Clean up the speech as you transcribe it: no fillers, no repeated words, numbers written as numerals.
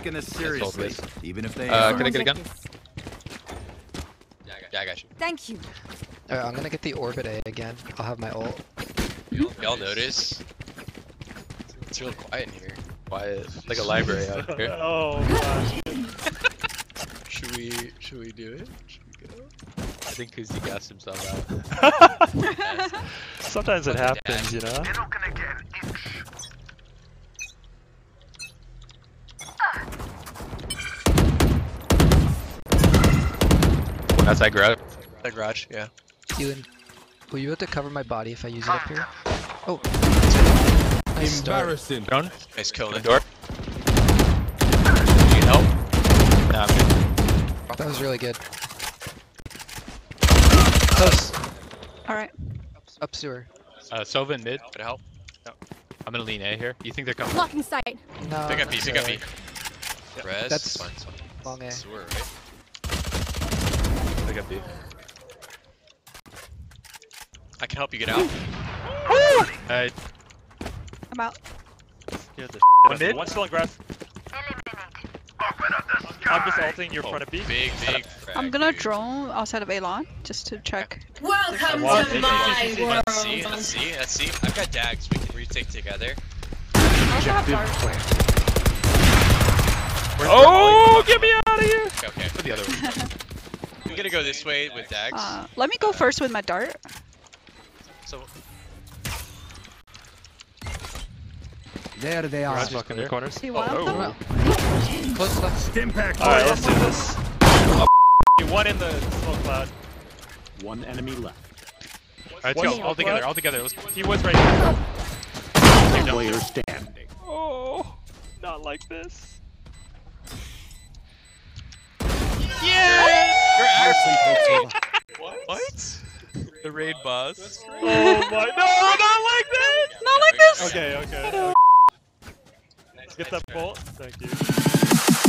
taken as seriously, even if they can I get a gun? Yeah, I got you. Thank you. Alright, I'm gonna get the orbit A again. I'll have my ult. Y'all notice? It's real quiet in here. Quiet, like a library out here. Oh gosh. Should we do it? Should we go? I think Kuzi gassed himself out. Sometimes it happens, you know? They're not gonna get an inch. Outside garage. The garage, yeah. Ewan, will you have to cover my body if I use it up here? Oh. Nice start. embarrassing. Drone. Nice kill. The door. Need help? Nah, I'm good. That was really good. Close. Alright. Up sewer. Sova in mid. Could help. I'm gonna lean A here. You think they're coming? Blocking sight. No. Pick up B, pick up B. Res, That's fine, it's fine. long A. Sewer, right? Pick up B. I can help you get out. Alright. I'm out. One mid? One still in grass. I'm just ulting your front of B. Big frag, I'm gonna dude. drone outside of A-Lon just to check. Welcome What? to my world. Let's see. I've got dags. We can retake together. I also have dart. Oh, get me out of here! Okay. Put the other one. I'm gonna go this way with dags. Let me go first with my dart. So There they are. Garage lock in the corners. See one Oh, of them? Wow. Close left. Impact. Alright, let's do this. One in the smoke cloud. One enemy left. Alright, One let's go. smoke All together, cloud. all together. Let's He was right here. Player standing. Oh, not like this. you're actually What? what? The raid boss. Oh my, no, not like this! Not like this! Okay. Get that bolt. Thank you.